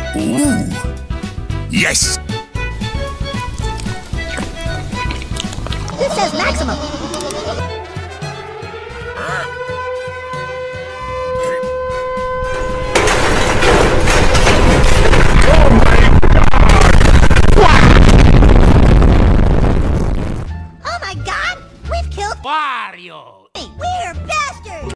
Ooh. Yes! This says maximum. Oh my God! We've killed Wario!